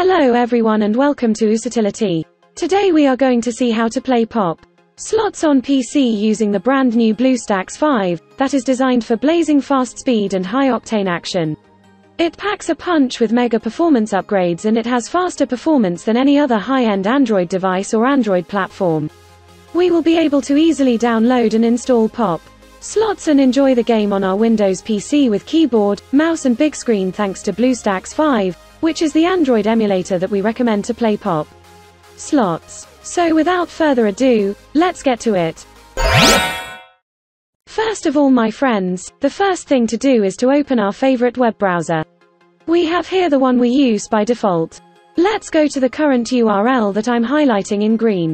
Hello everyone and welcome to Usitility. Today we are going to see how to play pop slots on PC using the brand new BlueStacks 5, that is designed for blazing fast speed and high-octane action. It packs a punch with mega performance upgrades and it has faster performance than any other high-end Android device or Android platform. We will be able to easily download and install pop slots and enjoy the game on our Windows PC with keyboard, mouse and big screen thanks to BlueStacks 5, which is the Android emulator that we recommend to play pop slots. So without further ado, let's get to it. First of all my friends, the first thing to do is to open our favorite web browser. We have here the one we use by default. Let's go to the current URL that I'm highlighting in green.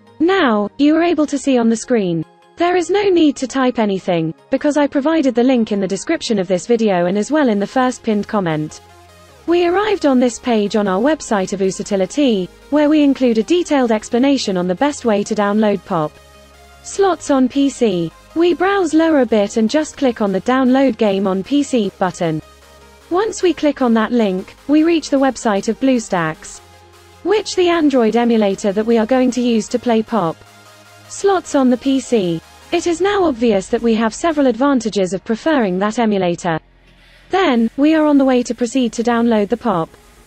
Now, you are able to see on the screen. There is no need to type anything, because I provided the link in the description of this video and as well in the first pinned comment. We arrived on this page on our website of Usitility, where we include a detailed explanation on the best way to download pop slots on PC. We browse lower a bit and just click on the Download Game on PC button. Once we click on that link, we reach the website of BlueStacks, which the Android emulator that we are going to use to play pop slots on the PC. It is now obvious that we have several advantages of preferring that emulator. Then, we are on the way to proceed to download the pop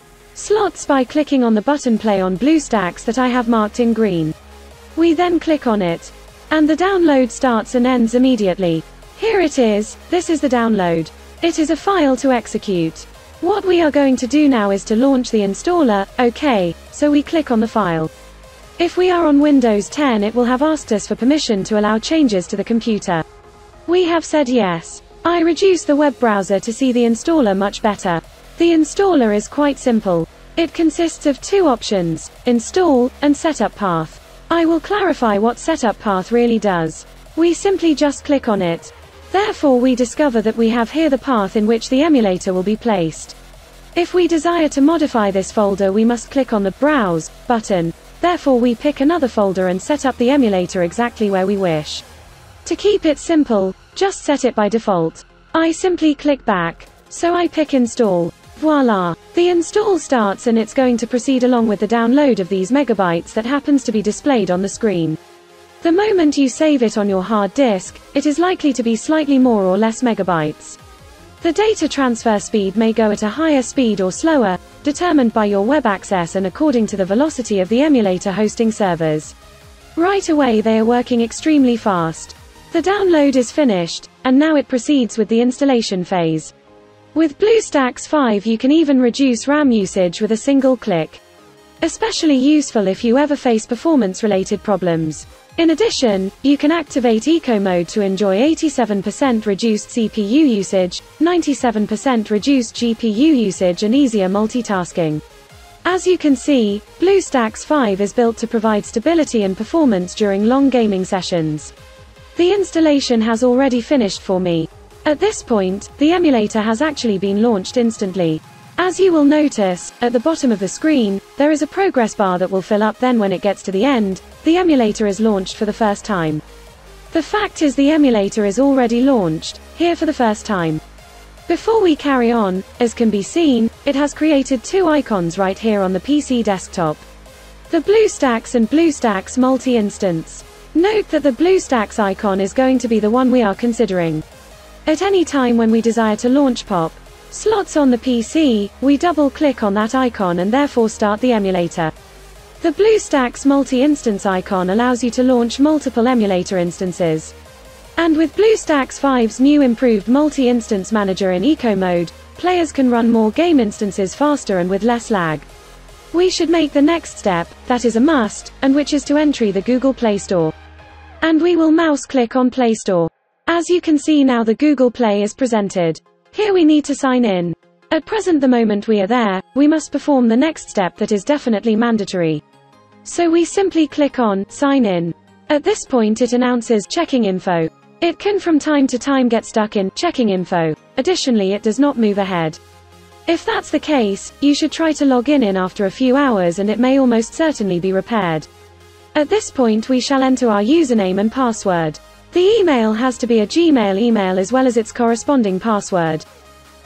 slots by clicking on the button Play on BlueStacks that I have marked in green. We then click on it, and the download starts and ends immediately. Here it is, this is the download. It is a file to execute. What we are going to do now is to launch the installer, okay, so we click on the file. If we are on Windows 10 it will have asked us for permission to allow changes to the computer. We have said yes. I reduce the web browser to see the installer much better. The installer is quite simple. It consists of two options, install, and setup path. I will clarify what setup path really does. We simply just click on it. Therefore we discover that we have here the path in which the emulator will be placed. If we desire to modify this folder we must click on the Browse button. Therefore we pick another folder and set up the emulator exactly where we wish. To keep it simple, just set it by default. I simply click back. So I pick install. Voila! The install starts and it's going to proceed along with the download of these megabytes that happens to be displayed on the screen. The moment you save it on your hard disk, it is likely to be slightly more or less megabytes. The data transfer speed may go at a higher speed or slower, determined by your web access and according to the velocity of the emulator hosting servers. Right away they are working extremely fast. The download is finished, and now it proceeds with the installation phase. With BlueStacks 5 you can even reduce RAM usage with a single click. Especially useful if you ever face performance-related problems. In addition, you can activate Eco Mode to enjoy 87% reduced CPU usage, 97% reduced GPU usage and easier multitasking. As you can see, BlueStacks 5 is built to provide stability and performance during long gaming sessions. The installation has already finished for me. At this point, the emulator has actually been launched instantly. As you will notice, at the bottom of the screen, there is a progress bar that will fill up, then when it gets to the end, the emulator is launched for the first time. The fact is the emulator is already launched, here for the first time. Before we carry on, as can be seen, it has created two icons right here on the PC desktop. The BlueStacks and BlueStacks multi-instance. Note that the BlueStacks icon is going to be the one we are considering. At any time when we desire to launch pop slots on the PC, we double-click on that icon and therefore start the emulator. The BlueStacks multi-instance icon allows you to launch multiple emulator instances. And with BlueStacks 5's new improved multi-instance manager in Eco Mode, players can run more game instances faster and with less lag. We should make the next step, that is a must, and which is to enter the Google Play Store. And we will mouse-click on Play Store. As you can see now the Google Play is presented. Here we need to sign in. At present the moment we are there, we must perform the next step that is definitely mandatory. So we simply click on Sign In. At this point it announces Checking Info. It can from time to time get stuck in Checking Info. Additionally it does not move ahead. If that's the case, you should try to log in after a few hours and it may almost certainly be repaired. At this point we shall enter our username and password. The email has to be a Gmail email as well as its corresponding password.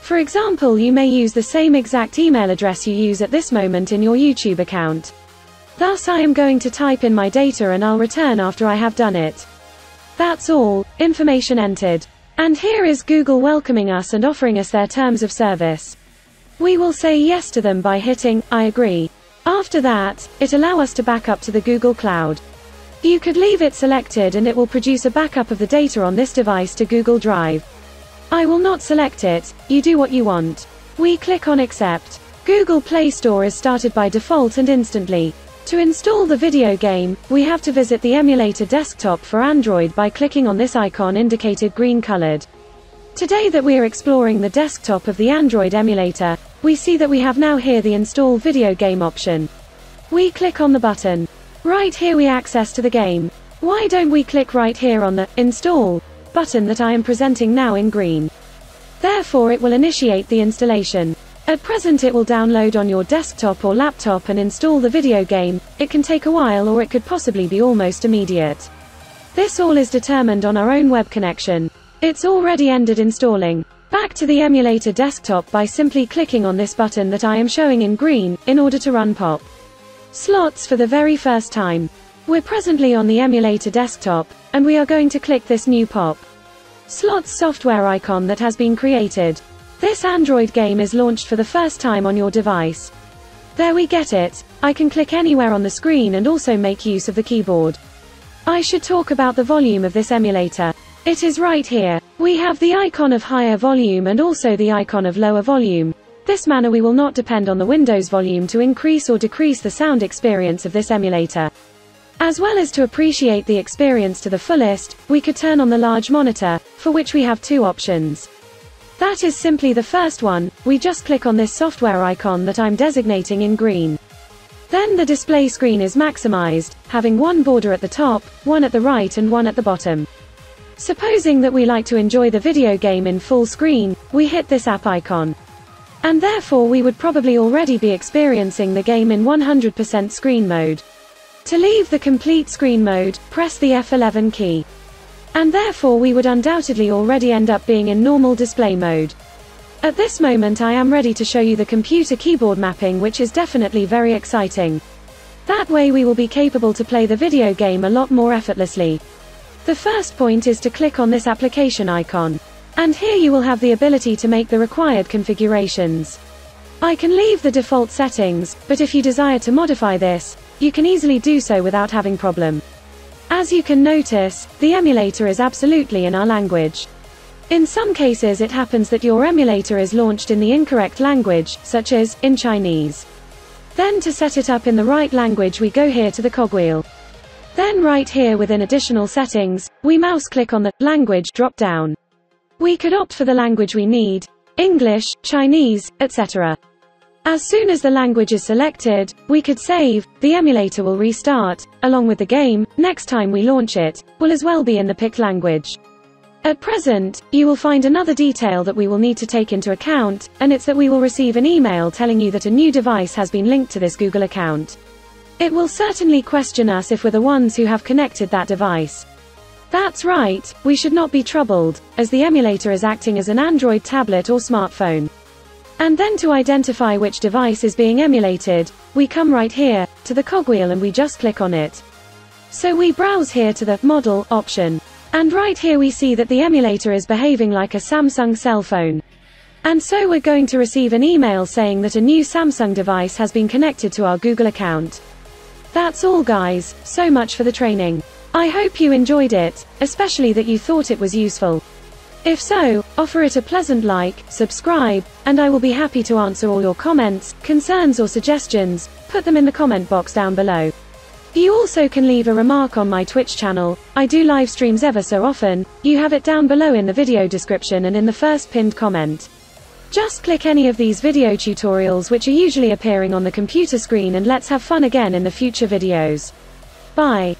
For example, you may use the same exact email address you use at this moment in your YouTube account. Thus I am going to type in my data and I'll return after I have done it. That's all, information entered. And here is Google welcoming us and offering us their terms of service. We will say yes to them by hitting, I agree. After that, it allows us to back up to the Google Cloud. You could leave it selected and it will produce a backup of the data on this device to Google Drive. I will not select it, you do what you want. We click on accept. Google Play Store is started by default and instantly. To install the video game, we have to visit the emulator desktop for Android by clicking on this icon indicated green colored. Today that we are exploring the desktop of the Android emulator, we see that we have now here the install video game option. We click on the button. Right here we access to the game. Why don't we click right here on the install button that I am presenting now in green. Therefore it will initiate the installation. At present it will download on your desktop or laptop and install the video game. It can take a while or it could possibly be almost immediate. This all is determined on our own web connection. It's already ended installing. Back to the emulator desktop by simply clicking on this button that I am showing in green, in order to run pop slots for the very first time. We're presently on the emulator desktop, and we are going to click this new pop slots software icon that has been created. This Android game is launched for the first time on your device. There we get it. I can click anywhere on the screen and also make use of the keyboard. I should talk about the volume of this emulator. It is right here. We have the icon of higher volume and also the icon of lower volume. This manner we will not depend on the Windows volume to increase or decrease the sound experience of this emulator. As well as to appreciate the experience to the fullest, we could turn on the large monitor, for which we have two options. That is simply the first one. We just click on this software icon that I'm designating in green. Then the display screen is maximized, having one border at the top, one at the right and one at the bottom. Supposing that we like to enjoy the video game in full screen, we hit this app icon. And therefore we would probably already be experiencing the game in 100% screen mode. To leave the complete screen mode, press the F11 key. And therefore we would undoubtedly already end up being in normal display mode. At this moment I am ready to show you the computer keyboard mapping, which is definitely very exciting. That way we will be capable to play the video game a lot more effortlessly. The first point is to click on this application icon. And here you will have the ability to make the required configurations. I can leave the default settings, but if you desire to modify this, you can easily do so without having problem. As you can notice, the emulator is absolutely in our language. In some cases it happens that your emulator is launched in the incorrect language, such as, in Chinese. Then to set it up in the right language we go here to the cogwheel. Then right here within additional settings, we mouse click on the language drop down. We could opt for the language we need, English, Chinese, etc. As soon as the language is selected, we could save. The emulator will restart, along with the game. Next time we launch it, will as well be in the picked language. At present, you will find another detail that we will need to take into account, and it's that we will receive an email telling you that a new device has been linked to this Google account. It will certainly question us if we're the ones who have connected that device. That's right, we should not be troubled, as the emulator is acting as an Android tablet or smartphone. And then to identify which device is being emulated, we come right here, to the cogwheel and we just click on it. So we browse here to the model option. And right here we see that the emulator is behaving like a Samsung cell phone. And so we're going to receive an email saying that a new Samsung device has been connected to our Google account. That's all guys, so much for the training. I hope you enjoyed it, especially that you thought it was useful. If so, offer it a pleasant like, subscribe, and I will be happy to answer all your comments, concerns or suggestions. Put them in the comment box down below. You also can leave a remark on my Twitch channel. I do live streams ever so often. You have it down below in the video description and in the first pinned comment. Just click any of these video tutorials which are usually appearing on the computer screen and let's have fun again in the future videos. Bye.